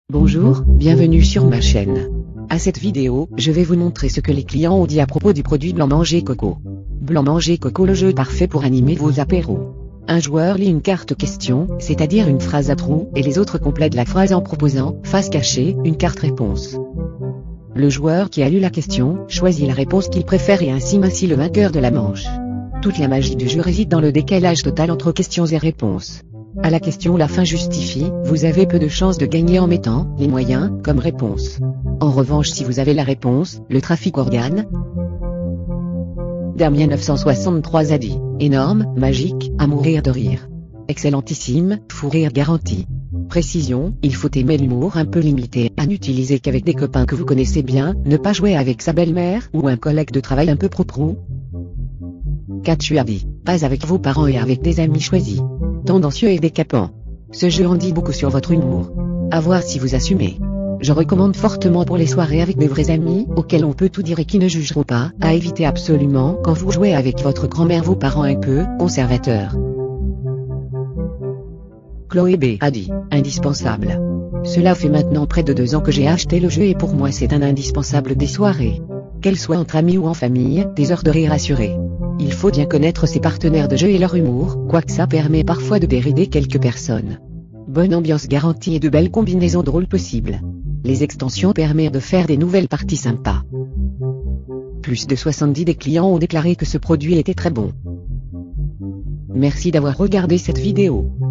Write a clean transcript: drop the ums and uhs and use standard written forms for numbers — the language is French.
Bonjour, bienvenue sur ma chaîne. À cette vidéo, je vais vous montrer ce que les clients ont dit à propos du produit Blanc Manger Coco. Blanc Manger Coco, le jeu parfait pour animer vos apéros. Un joueur lit une carte question, c'est-à-dire une phrase à trous, et les autres complètent la phrase en proposant, face cachée, une carte réponse. Le joueur qui a lu la question, choisit la réponse qu'il préfère et ainsi le vainqueur de la manche. Toute la magie du jeu réside dans le décalage total entre questions et réponses. À la question la fin justifie, vous avez peu de chances de gagner en mettant les moyens comme réponse. En revanche, si vous avez la réponse, le trafic organe. Damien 963 a dit: énorme, magique, à mourir de rire. Excellentissime, fou rire garanti. Précision, il faut aimer l'humour un peu limité, à n'utiliser qu'avec des copains que vous connaissez bien, ne pas jouer avec sa belle-mère ou un collègue de travail un peu pro-pro. Qu'as-tu à dire? Pas avec vos parents et avec des amis choisis. Tendancieux et décapant. Ce jeu en dit beaucoup sur votre humour. À voir si vous assumez. Je recommande fortement pour les soirées avec des vrais amis, auxquels on peut tout dire et qui ne jugeront pas, à éviter absolument quand vous jouez avec votre grand-mère, vos parents un peu conservateurs. Chloé B a dit: indispensable. Cela fait maintenant près de 2 ans que j'ai acheté le jeu et pour moi c'est un indispensable des soirées. Qu'elles soient entre amis ou en famille, des heures de rire assurées. Il faut bien connaître ses partenaires de jeu et leur humour, quoique ça permet parfois de dérider quelques personnes. Bonne ambiance garantie et de belles combinaisons drôles possibles. Les extensions permettent de faire des nouvelles parties sympas. Plus de 70 des clients ont déclaré que ce produit était très bon. Merci d'avoir regardé cette vidéo.